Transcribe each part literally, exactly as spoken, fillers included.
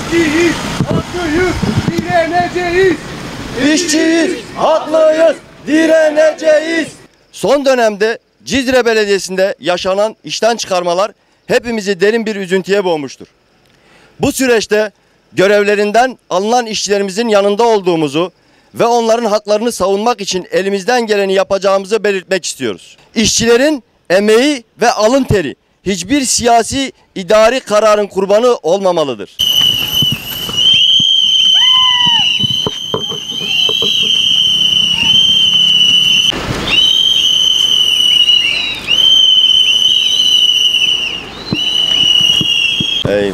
İşçiyiz, haklıyız, direneceğiz. İşçiyiz, haklıyız, direneceğiz. Son dönemde Cizre Belediyesi'nde yaşanan işten çıkarmalar hepimizi derin bir üzüntüye boğmuştur. Bu süreçte görevlerinden alınan işçilerimizin yanında olduğumuzu ve onların haklarını savunmak için elimizden geleni yapacağımızı belirtmek istiyoruz. İşçilerin emeği ve alın teri hiçbir siyasi idari kararın kurbanı olmamalıdır. Hey.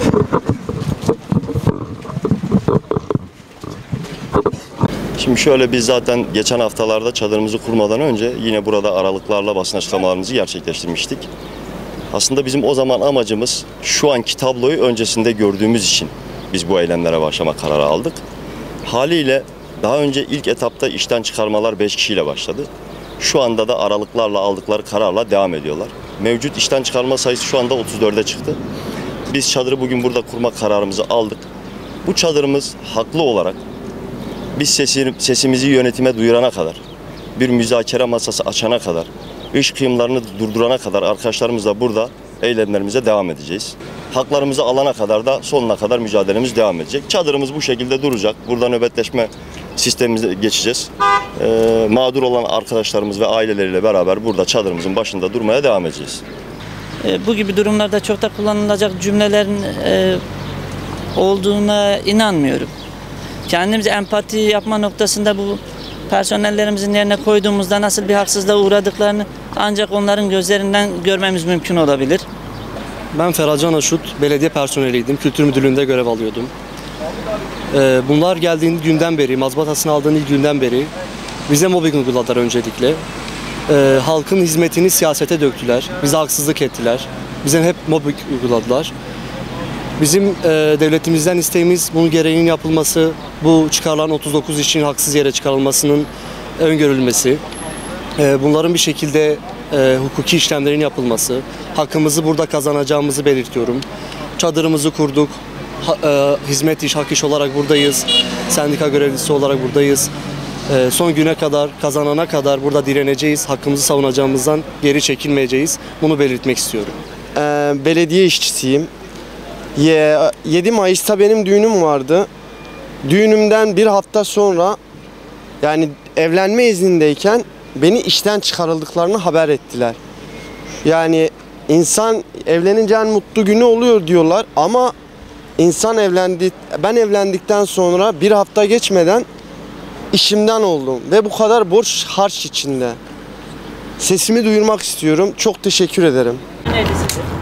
Şimdi şöyle, biz zaten geçen haftalarda çadırımızı kurmadan önce yine burada aralıklarla basın açıklamalarımızı gerçekleştirmiştik. Aslında bizim o zaman amacımız, şu anki tabloyu öncesinde gördüğümüz için biz bu eylemlere başlama kararı aldık. Haliyle daha önce ilk etapta işten çıkarmalar beş kişiyle başladı. Şu anda da aralıklarla aldıkları kararla devam ediyorlar. Mevcut işten çıkarma sayısı şu anda otuz dörde çıktı. Biz çadırı bugün burada kurma kararımızı aldık. Bu çadırımız haklı olarak biz sesi, sesimizi yönetime duyurana kadar, bir müzakere masası açana kadar, iş kıyımlarını durdurana kadar arkadaşlarımızla burada eylemlerimize devam edeceğiz. Haklarımızı alana kadar da sonuna kadar mücadelemiz devam edecek. Çadırımız bu şekilde duracak. Burada nöbetleşme sistemimize geçeceğiz. Ee, mağdur olan arkadaşlarımız ve aileleriyle beraber burada çadırımızın başında durmaya devam edeceğiz. Bu gibi durumlarda çok da kullanılacak cümlelerin e, olduğuna inanmıyorum. Kendimizi empati yapma noktasında bu personellerimizin yerine koyduğumuzda nasıl bir haksızlığa uğradıklarını ancak onların gözlerinden görmemiz mümkün olabilir. Ben Ferhat Aşut, belediye personeliydim. Kültür Müdürlüğü'nde görev alıyordum. Ee, bunlar geldiği günden beri, mazbatasını aldığın ilk günden beri bize mobbing uyguladılar öncelikle. Ee, halkın hizmetini siyasete döktüler, bize haksızlık ettiler. Bize hep mobbing uyguladılar. Bizim e, devletimizden isteğimiz bunun gereğinin yapılması, bu çıkarılan otuz dokuz işçinin haksız yere çıkarılmasının öngörülmesi, e, bunların bir şekilde e, hukuki işlemlerin yapılması, hakkımızı burada kazanacağımızı belirtiyorum. Çadırımızı kurduk, ha, e, hizmet iş, hak iş olarak buradayız, sendika görevlisi olarak buradayız. E, son güne kadar, kazanana kadar burada direneceğiz, hakkımızı savunacağımızdan geri çekilmeyeceğiz. Bunu belirtmek istiyorum. Ee, belediye işçisiyim. yedi Mayıs'ta benim düğünüm vardı. Düğünümden bir hafta sonra, yani evlenme iznindeyken beni işten çıkarıldıklarını haber ettiler. Yani insan evlenince en mutlu günü oluyor diyorlar ama insan evlendi, ben evlendikten sonra bir hafta geçmeden işimden oldum ve bu kadar borç harç içinde. Sesimi duyurmak istiyorum. Çok teşekkür ederim. Neredesiniz?